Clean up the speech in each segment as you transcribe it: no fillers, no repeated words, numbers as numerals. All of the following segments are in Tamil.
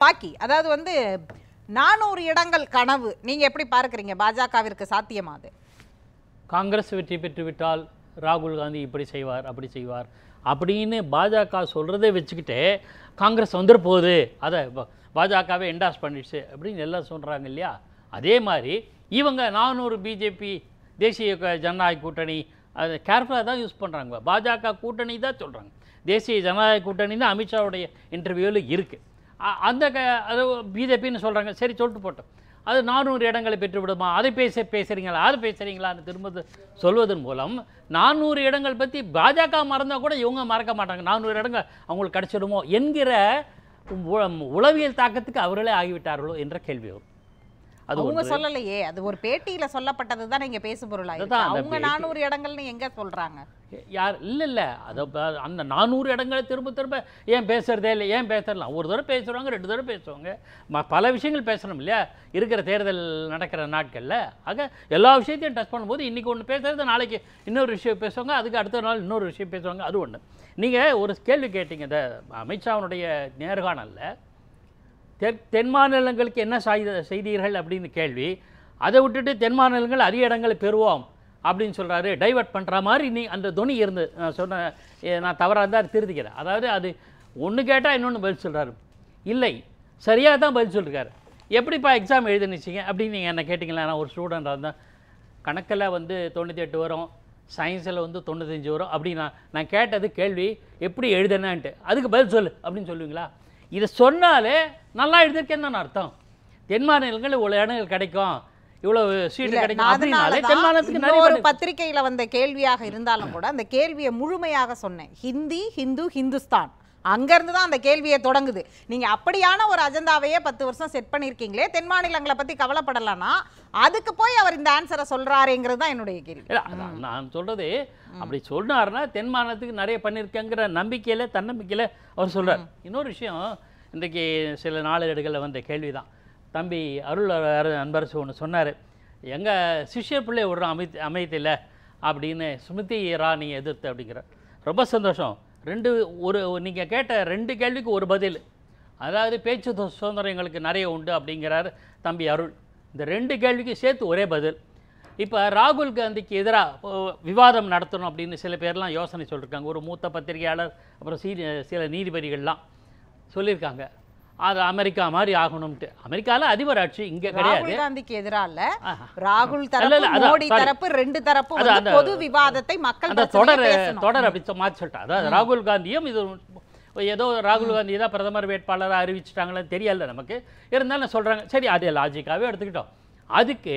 பாக்கி அதாவது வந்து 400 இடங்கள் கனவு நீங்க எப்படி பார்க்கறீங்க? பாஜகவிற்கு சாத்தியமா அது? காங்கிரஸ் வெற்றி பெற்றுவிட்டால் ராகுல் காந்தி இப்படி செய்வார் அப்படி செய்வார் அப்படின்னு பாஜக சொல்கிறதே வச்சுக்கிட்டு காங்கிரஸ் வந்துட போகுது, அதை பாஜகவே என்டாஸ் பண்ணிடுச்சு அப்படின்னு எல்லாம் சொல்கிறாங்க இல்லையா? அதே மாதிரி இவங்க 400 பிஜேபி தேசிய ஜனநாயக கூட்டணி அதை கேர்ஃபுல்லாக தான் யூஸ் பண்ணுறாங்க. பாஜக கூட்டணி தான் சொல்கிறாங்க, தேசிய ஜனநாயக கூட்டணி தான் அமித்ஷாவுடைய இன்டர்வியூவில் இருக்குது. அந்த அது பிஜேபின்னு சொல்கிறாங்க, சரி சொல்லிட்டு போட்டோம். அது 400 இடங்களை பெற்றுவிடுமா, அதை பேசுகிறீங்களா அதை பேசுகிறீங்களான்னு திரும்ப சொல்வதன் மூலம் 400 இடங்கள் பற்றி பாஜக மறந்தால் கூட இவங்க மறக்க மாட்டாங்க, 400 இடங்கள் அவங்களுக்கு கிடச்சிடுமோ என்கிற உளவியல் தாக்கத்துக்கு அவர்களே ஆகிவிட்டார்களோ என்ற கேள்வி வரும். அது அவங்க சொல்லலையே, அது ஒரு பேட்டியில சொல்லப்பட்டது தான் இங்க பேசு பொருளா இருக்கு. அவங்க 400 இடங்கள்னு எங்க சொல்றாங்க? யார் இல்லை அதை அந்த 400 இடங்களை திரும்ப திரும்ப ஏன் பேசுறதே இல்லை, ஏன் பேசலாம்? ஒரு தடவை பேசுவாங்க, 2 தடவை பேசுவாங்க, பல விஷயங்கள் பேசணும் இல்லையா இருக்கிற தேர்தல் நடக்கிற நாட்களில். ஆக எல்லா விஷயத்தையும் டச் பண்ணும்போது இன்றைக்கி ஒன்று பேசுறது நாளைக்கு இன்னொரு விஷயம் பேசுவாங்க, அதுக்கு அடுத்த நாள் இன்னொரு விஷயம் பேசுவாங்க. அது ஒன்று. நீங்கள் ஒரு கேள்வி கேட்டீங்க இந்த அமித்ஷாவுடைய நேர்காணலில், தென் மாநிலங்களுக்கு என்ன செய்தீர்கள் அப்படின்னு கேள்வி. அதை விட்டுட்டு தென் மாநிலங்கள் அதிக இடங்களை பெறுவோம் அப்படின்னு சொல்கிறாரு, டைவர்ட் பண்ணுற மாதிரி நீ அந்த துணி இருந்து சொன்ன நான் தவறாக இருந்தால் திருத்திக்கிறேன். அதாவது அது ஒன்று கேட்டால் இன்னொன்று பதில் சொல்கிறாரு, இல்லை சரியாக தான் பதில் சொல்லியிருக்காரு. எப்படிப்பா எக்ஸாம் எழுதுனுச்சிங்க அப்படின்னு நீங்கள் என்ன கேட்டிங்களா? நான் ஒரு ஸ்டூடெண்டாக இருந்தேன், கணக்கில் வந்து 98 வரும், சயின்ஸில் வந்து 95 வரும் அப்படி நான் கேட்டது கேள்வி எப்படி எழுதுனான்ட்டு, அதுக்கு பதில் சொல்லு அப்படின்னு சொல்லுவீங்களா? இதை சொன்னாலே நல்லா எழுதிருக்கேன்னு தான் அர்த்தம். தென் மாநிலங்கள் இவ்வளோ இடங்கள் கிடைக்கும், இவ்வளவு சீட்டு கிடைக்கும் அப்படின்னாலே தென் மாநிலத்துக்கு நிறைய ஒரு பத்திரிகையில வந்த கேள்வியாக இருந்தாலும் கூட அந்த கேள்வியை முழுமையாக சொன்னேன். ஹிந்தி, ஹிந்து, ஹிந்துஸ்தான் அங்கிருந்து தான் அந்த கேள்வியை தொடங்குது. நீங்க அப்படியான ஒரு அஜெண்டாவையே 10 வருஷம் செட் பண்ணியிருக்கீங்களே, தென் மாநிலங்களை பத்தி கவலைப்படலாம்னா அதுக்கு போய் அவர் இந்த ஆன்சரை சொல்றாருங்கிறது தான் என்னுடைய கேள்வி. நான் சொல்றது அப்படி சொன்னார்னா தென் மாநிலத்துக்கு நிறைய பண்ணியிருக்கேங்கிற நம்பிக்கையில் தன்னம்பிக்கையில் அவர் சொல்றார். இன்னொரு விஷயம், இன்றைக்கு சில நாளேடுகளில் வந்த கேள்வி தான். தம்பி அருள் அன்பரசு ஒன்று சொன்னார், எங்கள் சிஷ்யர் பிள்ளை விடுறோம் அமைதியில் அப்படின்னு ஸ்மிருதி இரானி எதிர்த்து அப்படிங்கிற. ரொம்ப சந்தோஷம். நீங்கள் கேட்ட 2 கேள்விக்கு ஒரு பதில். அதாவது பேச்சு சுதந்திரம் எங்களுக்கு நிறைய உண்டு அப்படிங்கிறார் தம்பி அருள். இந்த 2 கேள்விக்கு சேர்த்து ஒரே பதில். இப்போ ராகுல் காந்திக்கு எதிராக விவாதம் நடத்தணும் அப்படின்னு சில பேர்லாம் யோசனை சொல்லியிருக்காங்க. ஒரு மூத்த பத்திரிகையாளர், அப்புறம் சில நீதிபதிகள்லாம் சொல்லியிருக்காங்க அது அமெரிக்கா மாதிரி ஆகணும்ட்டு. அமெரிக்காவில் அதிபர் ஆட்சி இங்கே கிடையாது. ராகுல் காந்திக்கு எதிராக இல்ல, ராகுல் தரப்பு மோடி தரப்பு 2 தரப்பு பொது விவாதத்தை மக்கள் தொடர் அப்படி மாற்றி சொல்லிட்டா. அதாவது ராகுல் காந்தியும் இது ஏதோ ராகுல் காந்தி தான் பிரதமர் வேட்பாளராக அறிவிச்சிட்டாங்களேன்னு தெரியல நமக்கு, இருந்தாலும் சொல்கிறாங்க. சரி, அதே லாஜிக்காகவே எடுத்துக்கிட்டோம். அதுக்கு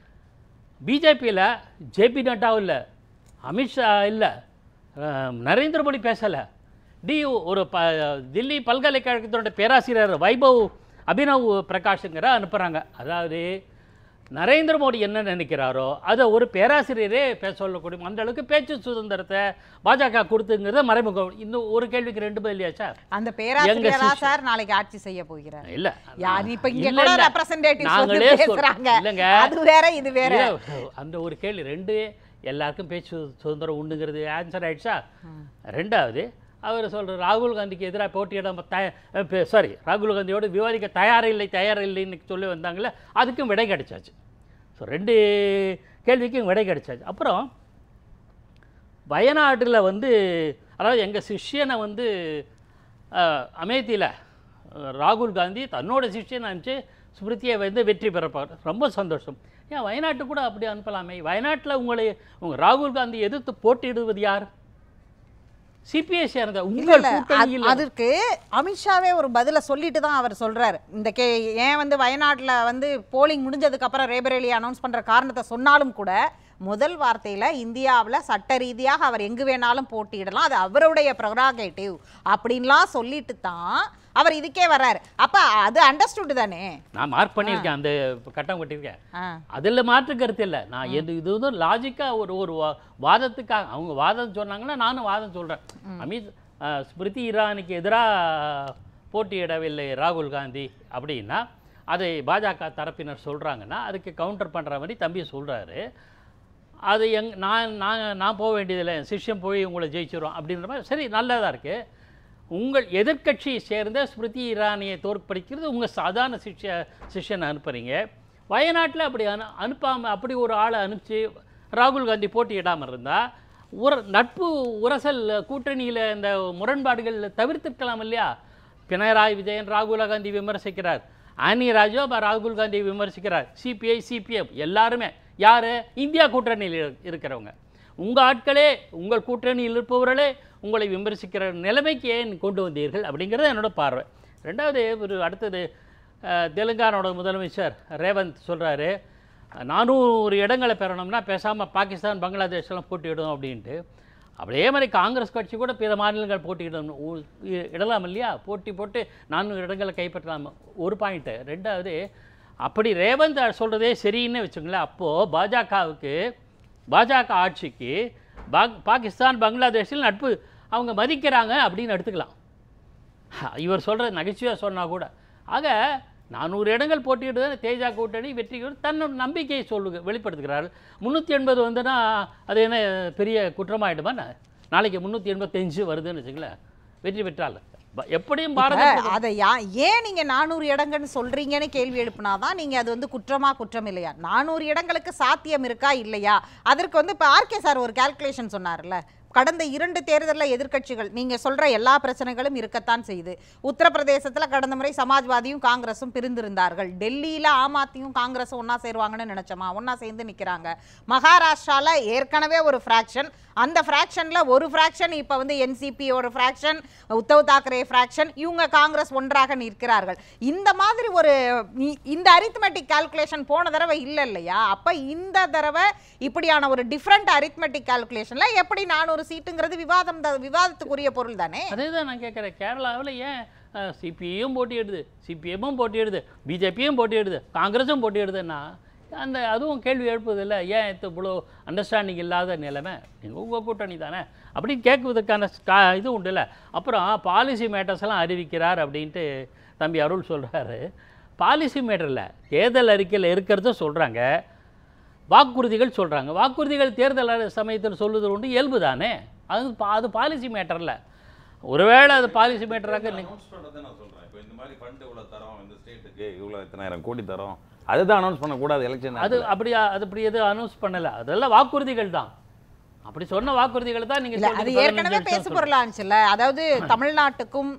பிஜேபியில் ஜேபி நட்டா இல்லை, அமித்ஷா இல்லை, நரேந்திர மோடி பேசலை, ஒரு தில்லி பல்கலைக்கழகத்தோட பேராசிரியர் வைபவ் அபினவ் பிரகாஷுங்கிற அனுப்புகிறாங்க. அதாவது நரேந்திர மோடி என்ன நினைக்கிறாரோ அதை ஒரு பேராசிரியரே பேச சொல்லக்கூடிய அந்த அளவுக்கு பேச்சு சுதந்திரத்தை பாஜக கொடுத்துங்கிறத மறைமுகம். இன்னும் ஒரு கேள்விக்கு 2 பதிலாச்சா? அந்த பேராசிரியரா சார் நாளைக்கு ஆட்சி செய்ய போகிறார்? இல்ல, இப்ப இங்க கூட ரெப்ரசன்டேட்டிவ்ஸ் நாங்களே பேசுறாங்க, இல்லங்க அது வேற இது வேற. அந்த ஒரு கேள்வி 2 எல்லாருக்கும் பேச்சு சுதந்திரம் உண்டுங்கிறது ஆன்சர் ஆயிடுச்சா? 2வது அவர் சொல்கிற ராகுல் காந்திக்கு எதிராக போட்டியிட ராகுல் காந்தியோடு விவாதிக்க தயாரில்லைன்னு சொல்லி வந்தாங்களே, அதுக்கும் விடை கிடைச்சாச்சு. ஸோ 2 கேள்விக்கும் விடை கிடைச்சாச்சு. அப்புறம் வயநாட்டில் வந்து அதாவது எங்கள் சிஷ்யனை வந்து அமேத்தியில் ராகுல் காந்தி தன்னோட சிஷ்யனை அனுப்பிச்சு ஸ்மிருதியை வந்து வெற்றி பெறப்பார். ரொம்ப சந்தோஷம். ஏன் வயநாட்டு கூட அப்படி அனுப்பலாமே? வயநாட்டில் உங்கள் ராகுல் காந்தி எதிர்த்து போட்டியிடுவது யார்? சிபிஐ சேர்ந்த உங்கள் கூட்டணியில். அதற்கு அமித்ஷாவே ஒரு பதில சொல்லிட்டு தான் அவர் சொல்றாரு. இந்த ஏன் வந்து வயநாட்டில் வந்து போலிங் முடிஞ்சதுக்கு அப்புறம் ரேபரேலி அனௌன்ஸ் பண்ற காரணத்தை சொன்னாலும் கூட முதல் வார்த்தையில இந்தியாவில் சட்ட ரீதியாக அவர் எங்கு வேணாலும் போட்டியிடலாம், அது அவருடைய ப்ரெரோகேட்டிவ் அப்படின்லாம் சொல்லிட்டு தான் அவர் இதுக்கே வர்றாரு. அப்ப அது அண்டர்ஸ்டுட் தானே? நான் மார்க் பண்ணியிருக்கேன், அந்த கட்டம் கட்டியிருக்கேன், அதில் மாற்று கருத்து இல்லை. நான் இது வந்து லாஜிக்காக ஒரு வாதத்துக்காக அவங்க வாதம் சொன்னாங்கன்னா நானும் வாதம் சொல்கிறேன். ஸ்மிருதி இரானிக்கு எதிராக போட்டியிடவில்லை ராகுல் காந்தி அப்படின்னா அதை பாஜக தரப்பினர் சொல்கிறாங்கன்னா அதுக்கு கவுண்டர் பண்ணுற மாதிரி தம்பி சொல்கிறாரு. அது நான் போக வேண்டியதில்லை, சிஷ்யம் போய் உங்களை ஜெயிச்சிடும் அப்படின்ற மாதிரி. சரி, நல்லதாக இருக்குது. உங்கள் எதிர்க்கட்சியை சேர்ந்த ஸ்மிருதி இரானியை தோற்கடிக்கிறது உங்கள் சாதாரண சிஷ்யனை அனுப்புகிறீங்க. வயநாட்டில் அப்படி அனுப்பாமல் அப்படி ஒரு ஆளை அனுப்பிச்சு ராகுல் காந்தி போட்டியிடாமல் இருந்தால் நட்பு உரசல் கூட்டணியில் இந்த முரண்பாடுகள் தவிர்த்திருக்கலாம் இல்லையா? பினராயி விஜயன் ராகுல் காந்தி விமர்சிக்கிறார், ஆனி ராஜோ ராகுல் காந்தி விமர்சிக்கிறார், சிபிஐ சிபிஎம் எல்லாருமே யார்? இந்தியா கூட்டணியில் இருக்கிறவங்க. உங்கள் ஆட்களே, உங்கள் கூட்டணியில் இருப்பவர்களே உங்களை விமர்சிக்கிற நிலைமைக்கு ஏன் கொண்டு வந்தீர்கள் அப்படிங்கிறது என்னோட பார்வை. ரெண்டாவது, அடுத்தது தெலுங்கானாவோட முதலமைச்சர் ரேவந்த் சொல்கிறாரு 400 இடங்களை பெறணும்னா பேசாமல் பாகிஸ்தான் பங்களாதேஷ்லாம் போட்டியிடும் அப்படின்ட்டு. அப்படியே மாதிரி காங்கிரஸ் கட்சி கூட பிற மாநிலங்கள் இடலாம் இல்லையா? போட்டு 400 இடங்களை கைப்பற்றலாம். ஒரு பாயிண்ட்டு. ரெண்டாவது, அப்படி ரேவந்த் சொல்கிறதே சரின்னு வச்சுங்களேன். அப்போது பாஜக ஆட்சிக்கு பாகிஸ்தான் பங்களாதேஷில் நட்பு அவங்க மதிக்கிறாங்க அப்படின்னு எடுத்துக்கலாம். இவர் சொல்கிற நகைச்சுவையாக சொன்னால் கூட. ஆக 400 இடங்கள் போட்டியிடுறது தேஜா கூட்டணி வெற்றி தன்னோட நம்பிக்கையை வெளிப்படுத்துகிறார்கள். 380 வந்துன்னா அது என்ன பெரிய குற்றமாயிடுமா? நாளைக்கு 385 வருதுன்னு வச்சுங்களேன், வெற்றி பெற்றால் எப்படியும் அதை ஏன் நீங்க 400 இடங்கள்னு சொல்றீங்கன்னு கேள்வி எழுப்பினாதான் நீங்க அது குற்றம் இல்லையா? 400 இடங்களுக்கு சாத்தியம் இருக்கா இல்லையா? அதற்கு இப்ப ஆர்கே சார் ஒரு கால்குலேஷன் சொன்னார்ல, கடந்த 2 தேர்தலில் எதிர்க்கட்சிகள் நீங்க சொல்ற எல்லா பிரச்சனைகளும் இருக்கத்தான் செய்யுது. உத்தரப்பிரதேசத்துல கடந்த முறை சமாஜ்வாதியும் காங்கிரஸும் பிரிந்திருந்தார்கள். டெல்லியில ஆம் ஆத்மியும் காங்கிரஸும் ஒன்னா சேருவாங்கன்னு நினைச்சோமா? ஒன்னா சேர்ந்து நிக்கிறாங்க. மகாராஷ்டிரால ஏற்கனவே ஒரு ஃபிராக்ஷன், அந்த ஃபிராக்ஷன்ல ஒரு ஃபிராக்ஷன் இப்ப என்சிபி ஒரு ஃபிராக்ஷன், உத்தவ் தாக்கரே ஃபிராக்ஷன், இவங்க காங்கிரஸ் ஒன்றாக நிற்கிறார்கள். இந்த மாதிரி இந்த அரித்மெட்டிக் கால்குலேஷன் போன தடவை இல்லையா? அப்ப இந்த தடவை இப்படியான ஒரு டிஃபரண்ட் அரித்மெட்டிக் கால்குலேஷன்ல எப்படி 400 சீட்டுங்கிறது விவாதத்துக்குரிய பொருள் தானே? அதேதான் நான் கேட்குறேன். கேரளாவில் ஏன் சிபிஐயும் போட்டியிடுது, சிபிஎம்மும் போட்டியிடுது, பிஜேபியும் போட்டியிடுது, காங்கிரஸும் போட்டியிடுதுன்னா அதுவும் கேள்வி எழுப்புது இல்லை? ஏன் இவ்வளோ அண்டர்ஸ்டாண்டிங் இல்லாத நிலைமை? நீங்கள் உங்கள் கூட்டணி தானே அப்படின்னு கேட்குவதற்கான இது உண்டு இல்லை? அப்புறம் பாலிசி மேட்டர்ஸ்லாம் அறிவிக்கிறார் அப்படின்ட்டு தம்பி அருள் சொல்கிறாரு. பாலிசி மேட்டரில் தேர்தல் அறிக்கையில் இருக்கிறத சொல்கிறாங்க, வாக்குறுதிகள் சொல்கிறாங்க. வாக்குறுதிகள் தேர்தல் சமயத்தில் சொல்லுவது உண்டு, இயல்பு தானே. அது பாலிசி மேட்டரில் ஒருவேளை அது பாலிசி மேட்டராக இந்த மாதிரி ஃபண்ட் இவ்வளோ தரோம், இந்த ஸ்டேட்டுக்கு இவ்வளோ 1000 கோடி தரோம், அதுதான் அனௌன்ஸ் பண்ணக்கூடாது எலெக்ஷன். அது அப்படி எதுவும் அனௌன்ஸ் பண்ணலை. அதெல்லாம் வாக்குறுதிகள் தான். அப்படி சொன்ன வாக்குறுதிகள் தான் நீங்கள் அது ஏற்கனவே பேசு பொருளாச்சுல்ல. அதாவது தமிழ்நாட்டுக்கும்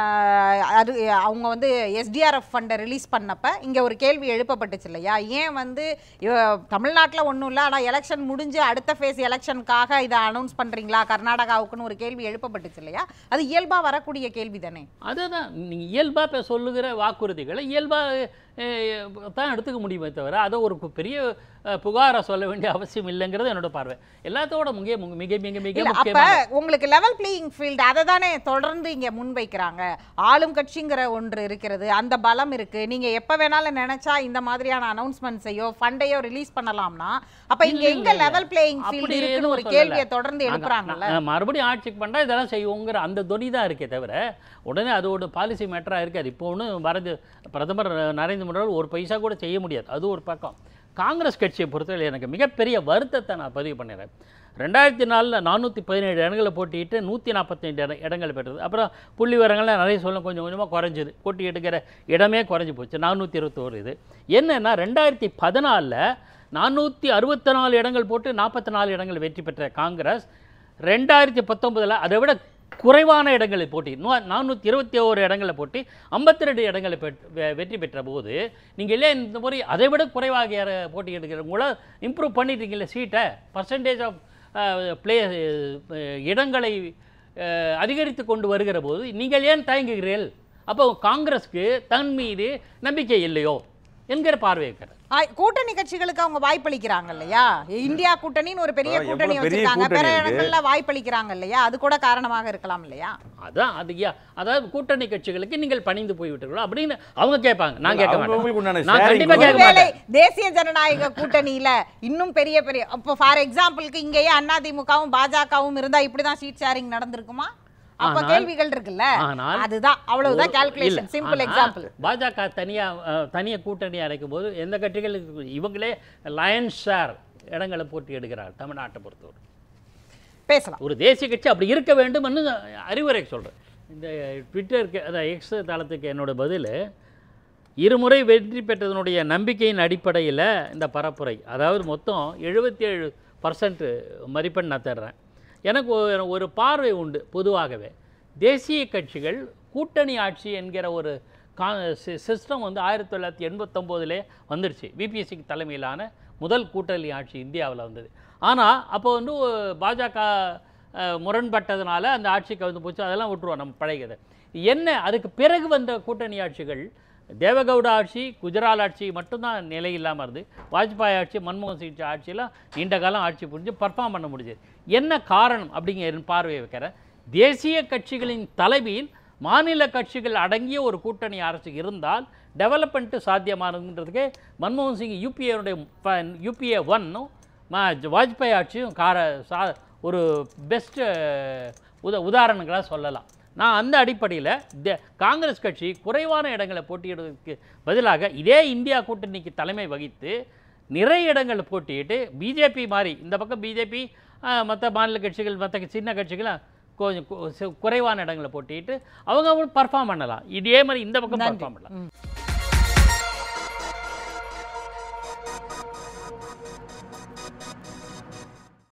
அவங்க எஸ்டிஆர்எஃப் ஃபண்டை ரிலீஸ் பண்ணப்ப இங்க ஒரு கேள்வி எழுப்பப்பட்டுச்சு இல்லையா? ஏன் தமிழ்நாட்டில் ஒன்றும் இல்லை, ஆனால் எலெக்ஷன் முடிஞ்சு அடுத்த ஃபேஸ் எலெக்ஷனுக்காக இதை அனௌன்ஸ் பண்றீங்களா கர்நாடகாவுக்குன்னு ஒரு கேள்வி எழுப்பப்பட்டுச்சு இல்லையா? அது இயல்பா வரக்கூடிய கேள்வி தானே. அதுதான் நீங்கள் இயல்பா இப்போ சொல்லுகிற வாக்குறுதிகளை இயல்பா தான் எடுத்துக்க முடியுமே தவிர அதை ஒரு பெரிய புகாரை சொல்ல வேண்டிய அவசியம் இல்லைங்கிறது என்னோட பார்வை. எல்லாத்தோட மிக மிக மிக மிக அப்ப உங்களுக்கு லெவல் பிளேயிங் ஃபீல்ட் அதை தானே தொடர்ந்து இங்க முன்வைக்கிறாங்க. ஆளும் கட்சிங்கிற ஒன்று இருக்கிறது, அந்த பலம் இருக்கு. நீங்க எப்ப வேணாலும் நினைச்சா இந்த மாதிரியான அனௌன்ஸ்மெண்ட்ஸையோ ஃபண்டையோ ரிலீஸ் பண்ணலாம்னா அப்ப இங்க எங்க லெவல் பிளேயிங் ஃபீல்ட் இருக்குன்னு ஒரு கேள்வியை தொடர்ந்து எழுப்புறாங்கல்ல. மறுபடியும் ஆட்சிக்கு பண்ணா இதெல்லாம் செய்வோங்கிற அந்த தொனி தான் இருக்கே தவிர உடனே அதோட பாலிசி மேட்டரா இருக்காது. இப்போ ஒன்று பிரதமர் நரேந்திர மோடி ஒரு பைசா கூட செய்ய முடியாது. அது ஒரு பக்கம். காங்கிரஸ் கட்சியை பொறுத்தவரை எனக்கு மிகப்பெரிய வருத்தத்தை நான் பதிவு பண்ணிடுறேன். 2004 417 இடங்களை போட்டிட்டு 145 இடங்கள் பெற்றது. அப்புறம் புள்ளி விவரங்கள்லாம் நிறைய சொல்ல கொஞ்சம் கொஞ்சமாக குறைஞ்சிது. போட்டி எடுக்கிற இடமே குறைஞ்சி போச்சு. 421 இது என்னன்னா 2014 464 இடங்கள் போட்டு 44 இடங்கள் வெற்றி பெற்ற காங்கிரஸ் 2019 அதை விட குறைவான இடங்களை போட்டி 421 இடங்களை போட்டி 52 இடங்களை வெற்றி பெற்ற போது நீங்கள் இல்லை இந்த முறை அதை விட குறைவாக போட்டி எடுக்கிற உங்களால் இம்ப்ரூவ் பண்ணிட்டீங்கல்ல சீட்டை, பர்சன்டேஜ் ஆஃப் இடங்களை அதிகரித்து கொண்டு வருகிற போது நீங்கள் ஏன் தயங்குகிறீர்கள்? அப்போ காங்கிரஸ்க்கு தன் மீது நம்பிக்கை இல்லையோ என்கிற பார்வை இருக்கிறது. கூட்டணி கட்சிகளுக்கு அவங்க வாய்ப்பளிக்கிறாங்க இல்லையா? இந்தியா கூட்டணின்னு ஒரு பெரிய கூட்டணி வச்சிருக்காங்க, பிற இடங்கள்ல வாய்ப்பளிக்கிறாங்க இல்லையா? அது கூட காரணமாக இருக்கலாம் இல்லையா? அதான் அதாவது கூட்டணி கட்சிகளுக்கு நீங்கள் பணிந்து போய்விட்டீர்களோ அப்படின்னு அவங்க கேட்பாங்க. நான் கேட்க மாட்டேன். நான் கண்டிப்பா கேட்க மாட்டேன். தேசிய ஜனநாயக கூட்டணியில இன்னும் பெரிய இப்போ ஃபார் எக்ஸாம்பிளுக்கு இங்கேயே அதிமுகவும் பாஜகவும் இருந்தா இப்படிதான் சீட் ஷேரிங் நடந்திருக்குமா? அப்ப கேள்விகள் இருக்குல்ல. அதுதான் அவ்வளவுதான் கால்குலேஷன். Simple example. பாஜக தனியா கூட்டணி அழைக்கும் போது எந்த கட்சிகளுக்கு இவங்களே லயன்ஸ் ஷேர் இடங்களை போட்டி எடுக்கிறார். தமிழ்நாட்டை பொறுத்தவரை பேசலாம். ஒரு தேசிய கட்சி அப்படி இருக்க வேண்டும் என்று அறிவுரை சொல்றேன். இந்த ட்விட்டருக்கு அதான் எக்ஸ் தளத்துக்கு என்னோட பதில், இருமுறை வெற்றி பெற்றதனுடைய நம்பிக்கையின் அடிப்படையில் இந்த பரப்புரை, அதாவது மொத்தம் 77% மதிப்பெண் நான் தர்றேன். எனக்கு ஒரு பார்வை உண்டு. பொதுவாகவே தேசிய கட்சிகள் கூட்டணி ஆட்சி என்கிற ஒரு சிஸ்டம் வந்து 1989 வந்துடுச்சு. விபிஎஸ்சிக்கு தலைமையிலான முதல் கூட்டணி ஆட்சி இந்தியாவில் வந்தது. ஆனால் அப்போ வந்து பாஜக முரண்பட்டதுனால அந்த ஆட்சிக்கு வந்து போச்சு. அதெல்லாம் விட்டுருவோம், நம்ம பழையது. என்ன அதுக்கு பிறகு வந்த கூட்டணி ஆட்சிகள், தேவகவுடா ஆட்சி, குஜராத் ஆட்சி மட்டும்தான் நிலை இல்லாமல் இருந்து, வாஜ்பாய் ஆட்சி, மன்மோகன் சிங் ஆட்சியெல்லாம் நீண்ட காலம் ஆட்சி புரிஞ்சு பர்ஃபார்ம் பண்ண முடிஞ்சது. என்ன காரணம் அப்படிங்கிற பார்வையை வைக்கிறேன். தேசிய கட்சிகளின் தலைமையில் மாநில கட்சிகள் அடங்கிய ஒரு கூட்டணி அரசு இருந்தால் டெவலப்மெண்ட்டு சாத்தியமானதுன்றதுக்கு மன்மோகன் சிங் யூபிஏ 1 வாஜ்பாய் ஆட்சியும் ஒரு பெஸ்ட்டு உதாரணங்களாக சொல்லலாம். நான் அந்த அடிப்படையில் காங்கிரஸ் கட்சி குறைவான இடங்களை போட்டியிடுவதற்கு பதிலாக இதே இந்தியா கூட்டணிக்கு தலைமை வகித்து நிறைய இடங்களை போட்டியிட்டு பிஜேபி மாதிரி இந்த பக்கம் பிஜேபி மற்ற மாநில கட்சிகள் மற்ற சின்ன கட்சிகள் கொஞ்சம் குறைவான இடங்களை போட்டிட்டு அவங்க பர்ஃபார்ம் பண்ணலாம். இதே மாதிரி இந்த பக்கம் பர்ஃபார்ம் பண்ணலாம்.